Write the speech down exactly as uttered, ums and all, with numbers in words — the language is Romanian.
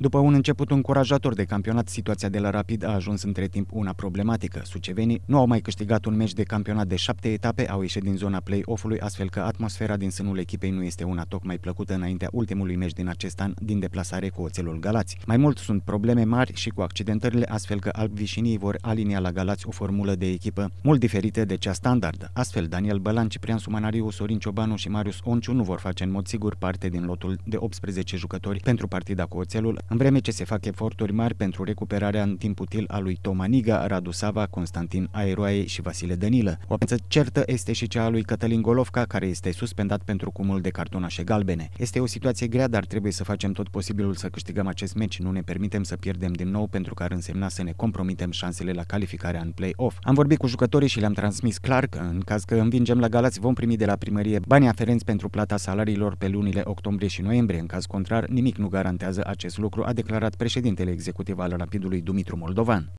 După un început încurajator de campionat, situația de la Rapid a ajuns între timp una problematică. Sucevenii nu au mai câștigat un meci de campionat de șapte etape, au ieșit din zona play-off-ului, astfel că atmosfera din sânul echipei nu este una tocmai plăcută înaintea ultimului meci din acest an din deplasare cu Oțelul Galați. Mai mult, sunt probleme mari și cu accidentările, astfel că albivișinii vor alinia la Galați o formulă de echipă mult diferită de cea standard. Astfel, Daniel Bălan, Ciprian Sumănariu, Sorin Ciobanu și Marius Onciu nu vor face în mod sigur parte din lotul de optsprezece jucători pentru partida cu Oțelul, în vreme ce se fac eforturi mari pentru recuperarea în timp util a lui Toma Niga, Radu Sava, Constantin Aeroae și Vasile Dănilă. O absență certă este și cea a lui Cătălin Golovca, care este suspendat pentru cumul de cartonașe galbene. Este o situație grea, dar trebuie să facem tot posibilul să câștigăm acest meci. Nu ne permitem să pierdem din nou, pentru că ar însemna să ne compromitem șansele la calificarea în play-off. Am vorbit cu jucătorii și le-am transmis clar că, în caz că învingem la Galați, vom primi de la primărie banii aferenți pentru plata salariilor pe lunile octombrie și noiembrie. În caz contrar, nimic nu garantează acest lucru, a declarat președintele executiv al Rapidului, Dumitru Moldovan.